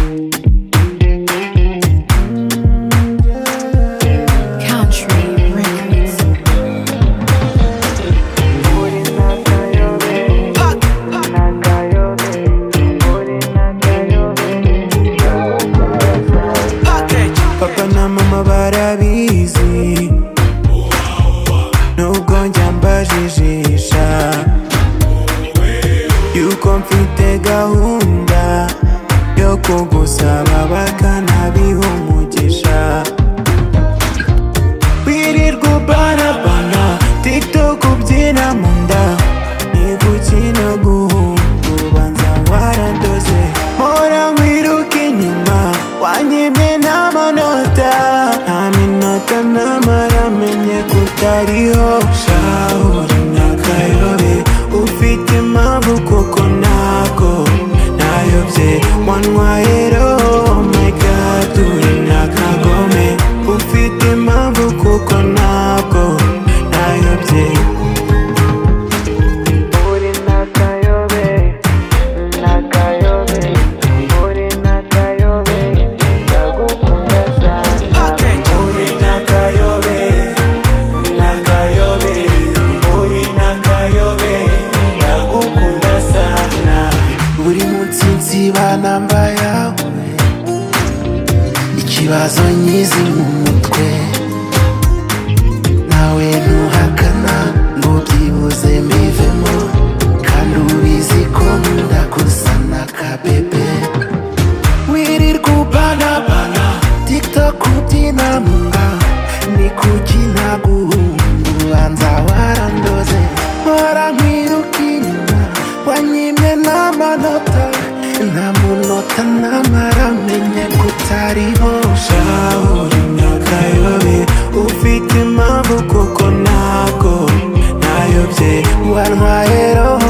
Papa na mama barabizi nubwo njya mbajijisha yuko mfite gahunda yo kugusaba bakanabiha umugisha. Wirirwa ubanabana TikTok ubyina mu nda, niba ukina guhunga ubanza warandoze. Mpora nkwiruka inyuma wanyimye n'amanota, nta minota namara menye kutariho. Shahuri n'akayobe ufite impamvu kuko ntabwo nayobye wantwayero. Oh my God uri n'akagome ufite impamvu kuko ntabwo nayobye. Uri n'akayobe, n'akayobe, uri n'akayobe, ndagukunda sana. Uri n'akayobe, n'akayobe, uri n'akayobe, ndagukunda sana. Buri munsi nsiba namba yawe, ikibazo nyizi mu mutwe, nawe ntuhakana ngo byibuze mbivemo, kandi ubizi ko nkunda gusa n'akabebe. Wirirwa ubanabana TikTok ubyina mu nda, ni kuki ntaguhunga ubanza warandoze. Mpora nkwiruka inyuma wanyimye n'amanota, nta munota namara menye kutariho. Shahuri n'akayobe ufite impamvu kuko ntabwo nayobye wantwayero.